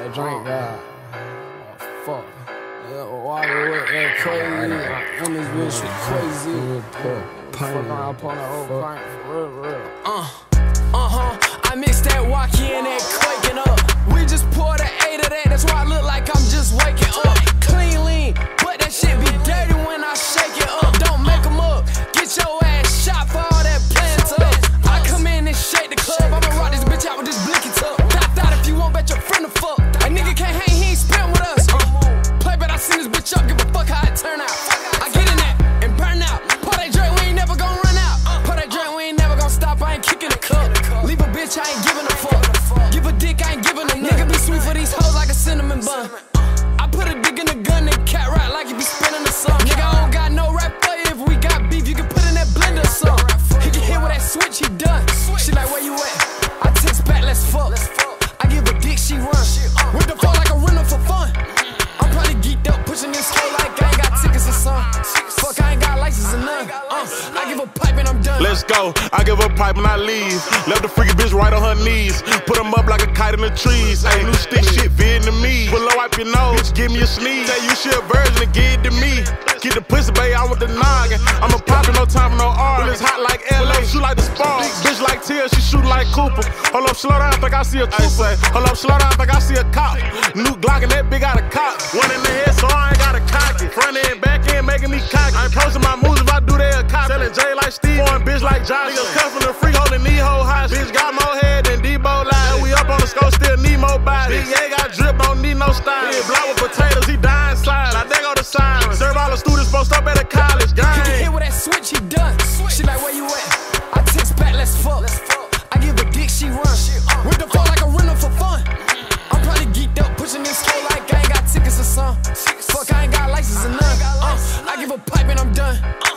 That drink, God. Oh, fuck. Yeah, Wocky with that crazy. In this bitch with crazy. Fuck around upon that old pint. For real. I mixed that Wocky and that quaking up. We just poured an 8 of that. That's why I look like I'm just waking up. Clean, lean, but that shit be dirty when I shake it up. Don't make 'em up. Get your ass shot for all that playin stuff. I come in and shake the club. I'ma rock this bitch out with this blicky tuck. Thought if you won't bet your friend to fuck. A nigga can't hang, he ain't spent with us. Play, but I seen this bitch up. Give a fuck how it turn out. I get in that and burn out. Pour that drink, we ain't never gon' run out. Pour that drink, we ain't never gon' stop. I ain't kicking the cup. Leave a bitch, I ain't giving a fuck. Give a dick, I ain't giving a nigga. Be sweet for these hoes like a cinnamon bun. I put a dick in the gun and cat right like he be spinning the sun. Nigga, I don't got no rap for you. If we got beef, you can put in that blender or something. He can hit with that switch, he done. She like, where you at? I text back, let's fuck. I give a dick, she run. With the fuck like a rental for fun. I'm probably geeked up, pushing this hoe like I ain't got tickets or something. Fuck, I ain't got license or none. I give a pipe and I'm done. Let's go, I give a pipe and I leave. Left the freaky bitch right on her knees. Put them up like a kite in the trees. Ayy, new stick shit, Vietnamese. Pull up, wipe your nose, bitch, give me a sneeze. Say you shit a virgin and give it to me. Get the pussy, babe, I want the noggin. I'm a poppin', no time for no R. It's hot like LA, shoot like the Spark. Bitch like Tia, she shoot like Cooper. Hold up, slow down, think I see a trooper. Hold up, slow down, think I see a cop. New Glock and that big out of cop. One in the head, so I ain't gotta cock it. Front end, back end, making me cocky. I ain't posting my moves if I do they a cop. Selling J like Steve, foreign bitch like Josh. Niggas cut from the free, holding knee hole high. Bitch got more head than Debo live. And we up on the scope, still need more bodies. Big A got drip, don't need no style. He block with potatoes, he dying silent. I dang on the siren. Serve all the students post up at a college. Gang. He can hit with that switch, he done. She like, where you at? I text back, let's fuck. I give a dick, she run. With the fuck like a rental for fun. I'm probably geeked up, pushing this hoe like I ain't got tickets or something. Fuck, I ain't got license or none. I give a pipe and I'm done.